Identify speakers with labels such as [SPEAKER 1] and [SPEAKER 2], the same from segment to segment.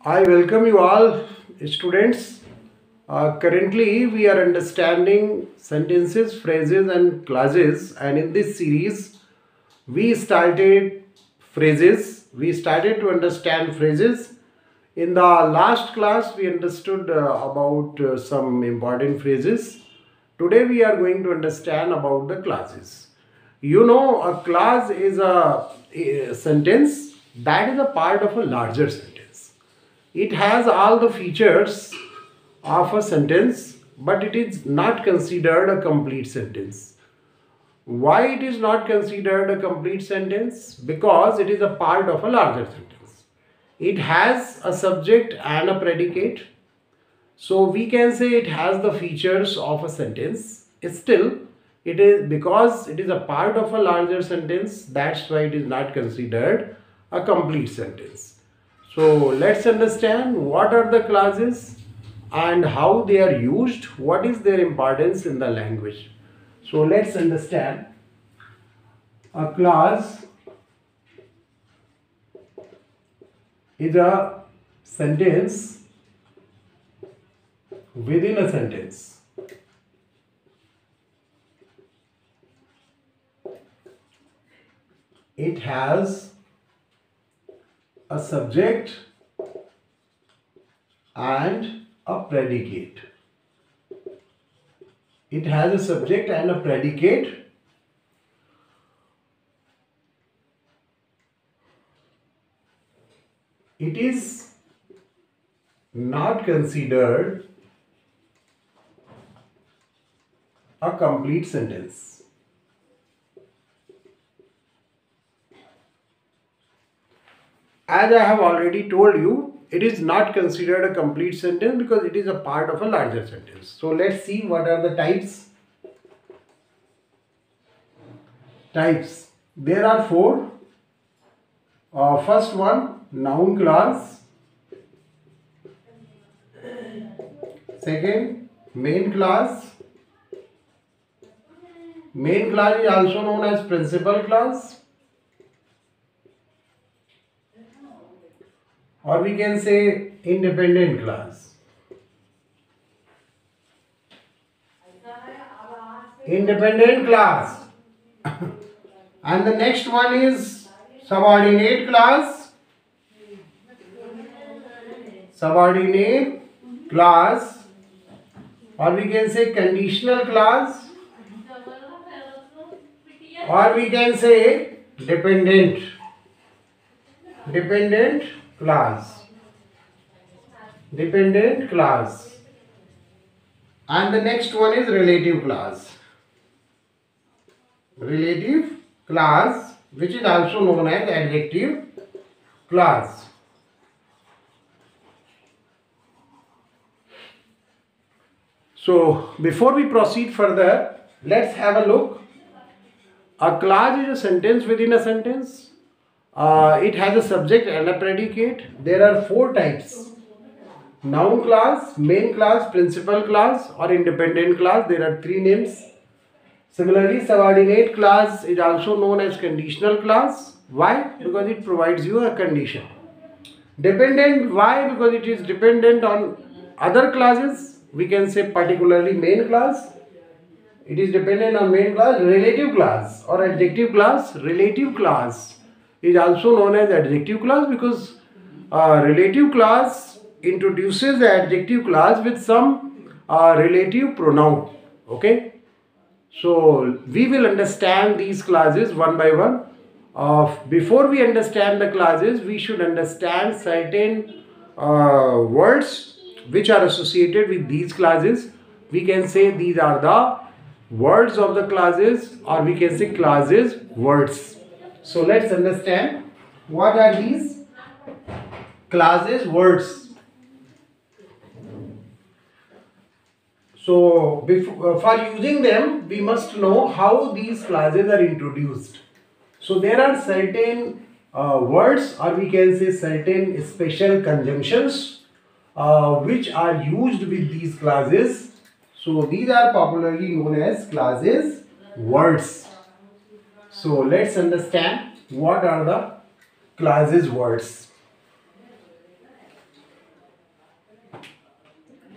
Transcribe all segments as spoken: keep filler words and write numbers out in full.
[SPEAKER 1] I welcome you all, students. Uh, currently, we are understanding sentences, phrases, and clauses, and in this series, we started phrases. We started to understand phrases. In the last class, we understood uh, about uh, some important phrases. Today, we are going to understand about the clauses. You know, a clause is a, a sentence that is a part of a larger sentence. It has all the features of a sentence, but it is not considered a complete sentence. Why it is not considered a complete sentence? Because it is a part of a larger sentence. It has a subject and a predicate. So we can say it has the features of a sentence. Still, it is because it is a part of a larger sentence, that's why it is not considered a complete sentence. So let's understand what are the clauses and how they are used, what is their importance in the language. So let's understand. A clause is a sentence within a sentence. It has a subject and a predicate. It has a subject and a predicate. It is not considered a complete sentence. As I have already told you, it is not considered a complete sentence because it is a part of a larger sentence. So let's see what are the types. Types. There are four. Uh, first one, noun clause. Second, main clause. Main clause is also known as principal clause, or we can say independent clause. Independent clause. And the next one is subordinate clause. Subordinate clause, or we can say conditional clause, or we can say dependent dependent clause dependent clause. And the next one is relative clause. Relative clause, which is also known as adjective clause. So before we proceed further, let's have a look. A clause is a sentence within a sentence. Uh, it has a subject and a predicate. There are four types: noun clause, main clause, principal clause, or independent clause. There are three names. Similarly, subordinate clause is also known as conditional clause. Why? Because it provides you a condition. Dependent, why? Because it is dependent on other clauses. We can say particularly main clause. It is dependent on main clause. Relative clause or adjective clause. Relative clause is also known as adjective clause because uh, relative clause introduces the adjective clause with some uh, relative pronoun. Okay. So we will understand these clauses one by one. Uh, before we understand the clauses, we should understand certain uh, words which are associated with these clauses. We can say these are the words of the clauses, or we can say clauses words. So let's understand what are these clauses words. So before, uh, for using them, we must know how these clauses are introduced. So there are certain uh, words, or we can say certain special conjunctions uh, which are used with these clauses. So these are popularly known as clauses words. So let's understand what are the clauses words.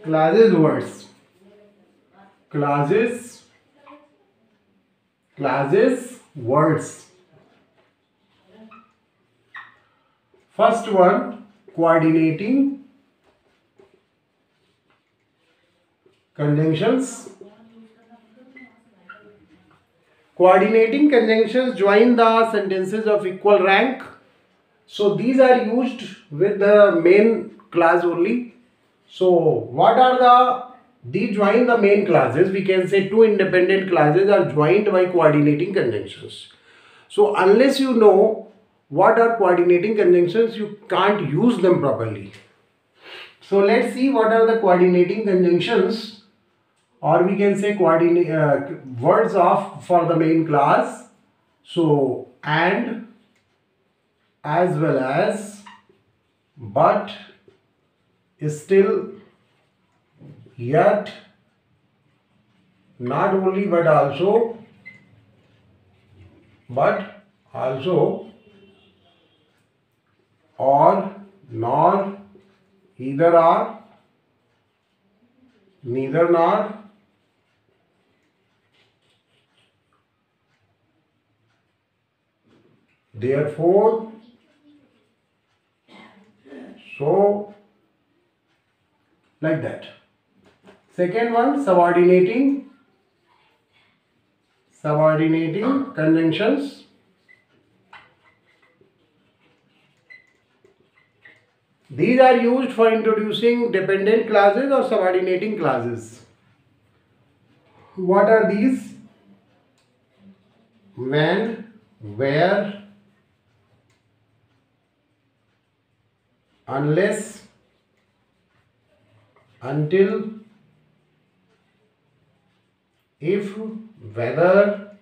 [SPEAKER 1] Classes words. Classes. Classes words. First one, coordinating conjunctions. Coordinating conjunctions join the sentences of equal rank. So these are used with the main class only. So what are the, these join the main classes. We can say two independent classes are joined by coordinating conjunctions. So unless you know what are coordinating conjunctions, you can't use them properly. So let's see what are the coordinating conjunctions, or we can say coordinate uh, words of for the main class. So and, as well as, but, still, yet, not only but also, but also, or, nor, either or, neither nor, therefore, so, like that. Second one, subordinating, subordinating conjunctions. These are used for introducing dependent clauses or subordinating clauses. What are these? When, where, unless, until, if, whether,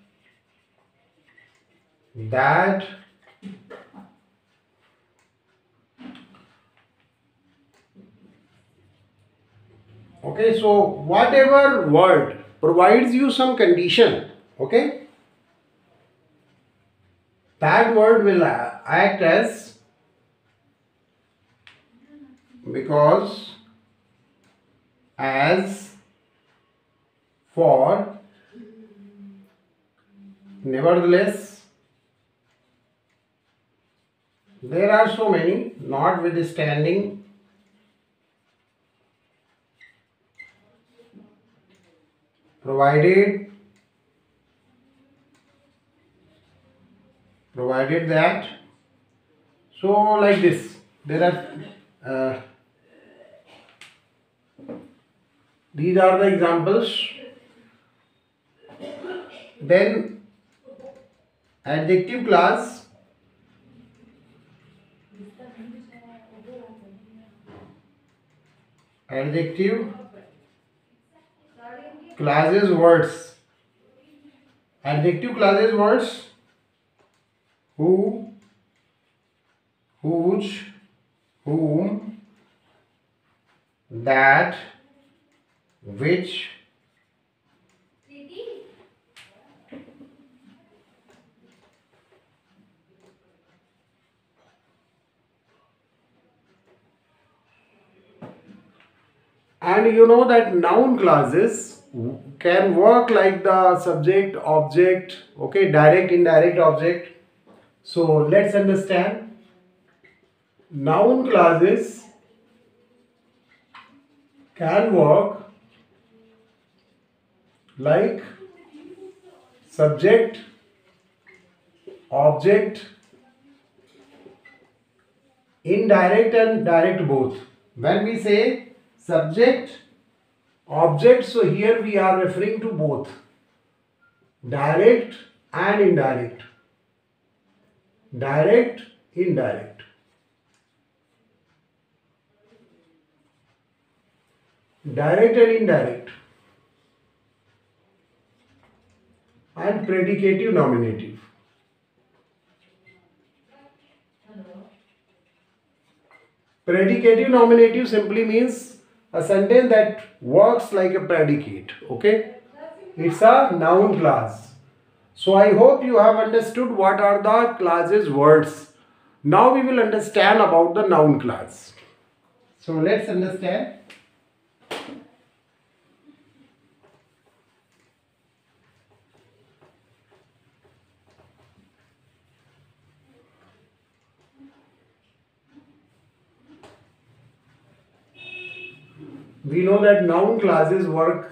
[SPEAKER 1] that, okay. So whatever word provides you some condition, okay, that word will act as, because, as, for, nevertheless. There are so many, notwithstanding, provided, provided that. So like this, there are uh, these are the examples. Then adjective class, adjective clauses words, adjective clauses words, who, whose, whom, that, which, and you know that noun clauses can work like the subject, object, okay, direct, indirect object. So let's understand. Noun clauses can work like subject, object, indirect and direct both. When we say subject, object, so here we are referring to both direct and indirect, direct, indirect. Direct and indirect, and predicative nominative. Predicative nominative simply means a sentence that works like a predicate, okay? It's a noun clause. So I hope you have understood what are the clauses words. Now we will understand about the noun clause. So let's understand. We know that noun classes work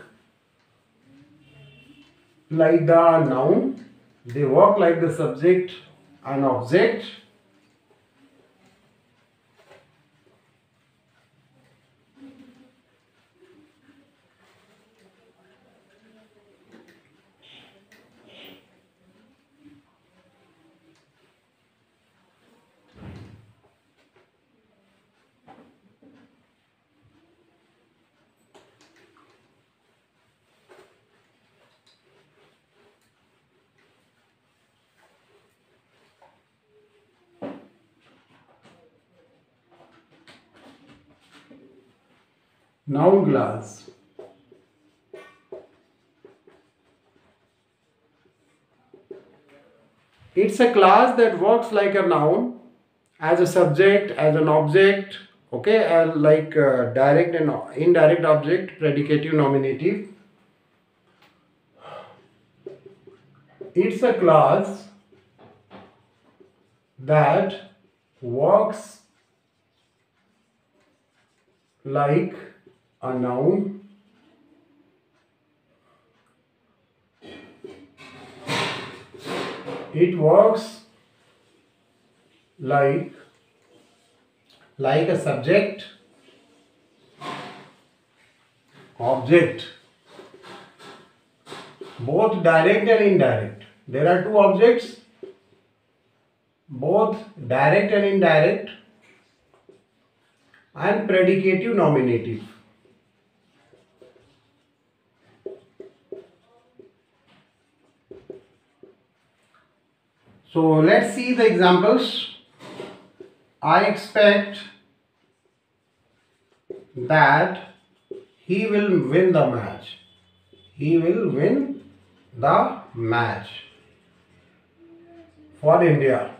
[SPEAKER 1] like the noun, they work like the subject and object. Noun class. It's a class that works like a noun, as a subject, as an object, okay, and like uh, direct and indirect object, predicative, nominative. It's a class that works like a noun, it works like like a subject, object, both direct and indirect. There are two objects, both direct and indirect, and predicative, nominative. So let's see the examples. I expect that he will win the match. He will win the match for India.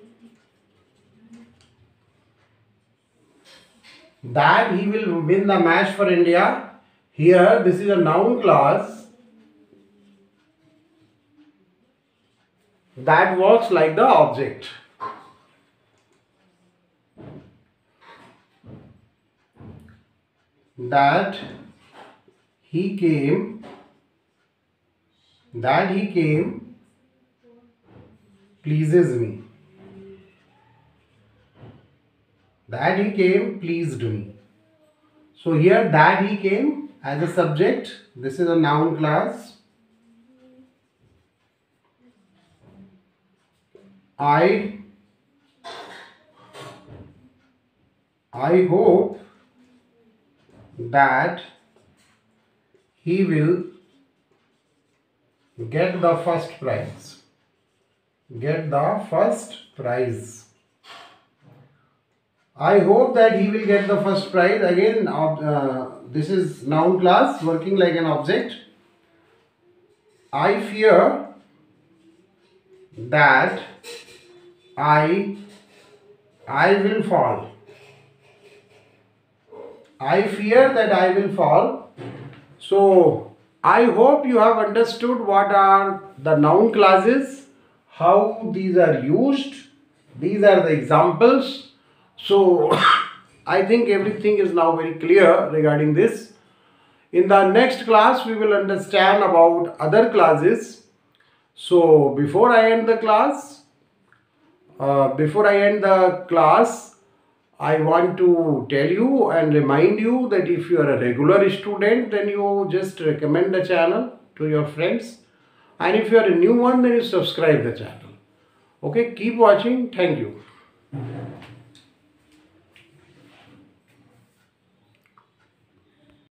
[SPEAKER 1] That he will win the match for India. Here, this is a noun class that works like the object. That he came, that he came pleases me. That he came pleased me. So here that he came as a subject, this is a noun class. I I hope that he will get the first prize. Get the first prize. I hope that he will get the first prize. Again, uh, this is noun class working like an object. I fear that I I will fall. I fear that I will fall. So I hope you have understood what are the noun clauses, how these are used. These are the examples. So I think everything is now very clear regarding this. In the next class we will understand about other classes. So before I end the class, uh, before I end the class, I want to tell you and remind you that if you are a regular student, then you just recommend the channel to your friends. And if you are a new one, then you subscribe the channel. Okay, keep watching. Thank you.